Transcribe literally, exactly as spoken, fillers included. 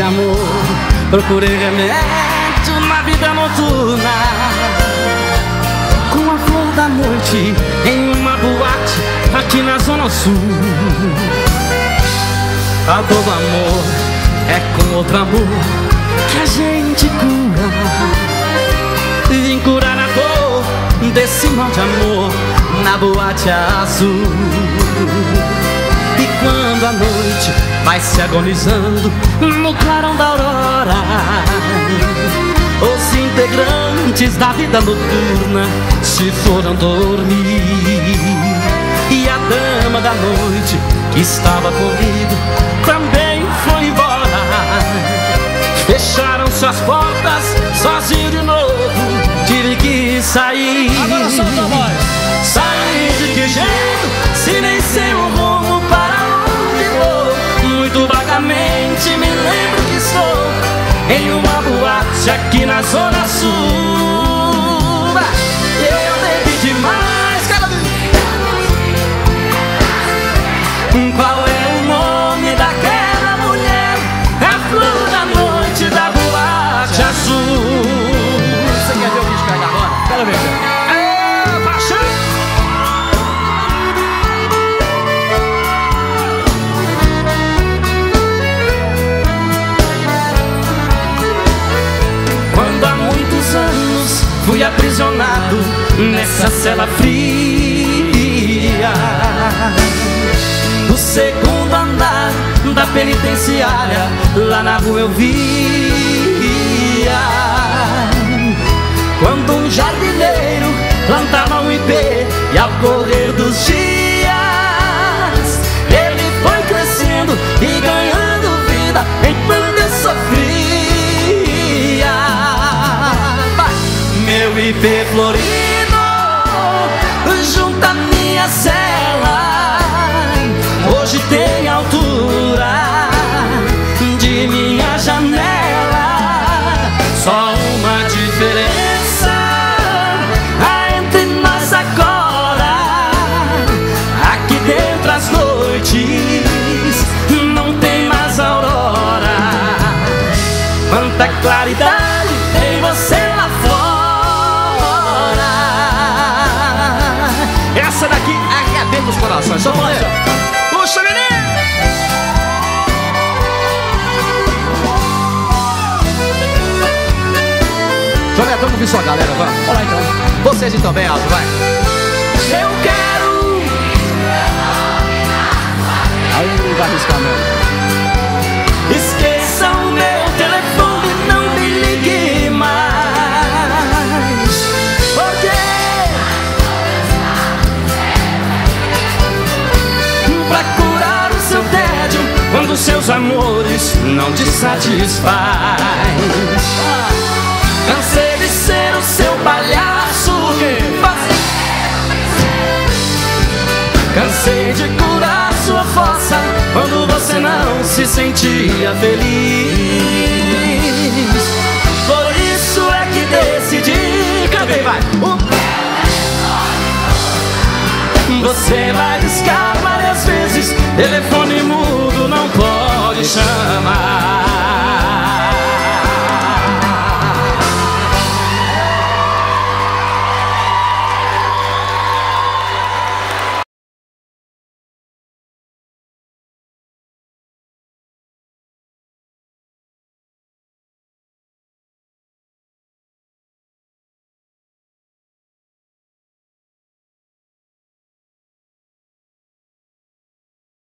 amor. Procurei remédio na vida noturna, com a flor da noite em uma boate aqui na Zona Sul. A dor do amor é com outro amor que a gente cura. Vim curar a dor desse mal de amor na boate azul. E quando a noite vai se agonizando no clarão da aurora, os integrantes da vida noturna se foram dormir. E a dama da noite que estava comigo também foi embora. Fecharam suas portas, sozinho de novo tive que sair. Agora solta a voz. Sair de que jeito, se nem sei o rumo para onde vou. Muito vagamente me lembro que estou em uma boate aqui na Zona Sul. Eu bebi demais, cada vez. Qual é o nome daquela mulher? A flor da noite da boate azul. Você quer ver o vídeo pegar agora? Quero ver. É, paixão. Quando há muitos anos fui aprisionado nessa cela fria do segundo andar da penitenciária, lá na rua eu via quando um jardineiro plantava um ipê, e ao correr dos dias ele foi crescendo e ganhando vida enquanto eu sofria. Meu ipê florido junto à minha cela hoje tem altura de minha janela. Só uma diferença há entre nós agora. Aqui dentro as noites não tem mais aurora. Quanta claridade tem você lá fora. Essa daqui arrebenta os corações. Só vamos ver. Puxa, menino! Joga, vamos ouvir sua galera, vamos. Olha lá então. Vocês então, bem alto, vai. Eu quero. Aí não vai arriscar mesmo. Esqueça o meu telefone, não me ligue mais. Porque pra curar o seu tédio, quando seus amores não te satisfaz. Cansei de ser o seu palhaço. Cansei de curar sua fossa quando você não se sentia feliz. Por isso é que decidi. Cadê? Vai! Você vai discar várias vezes, telefone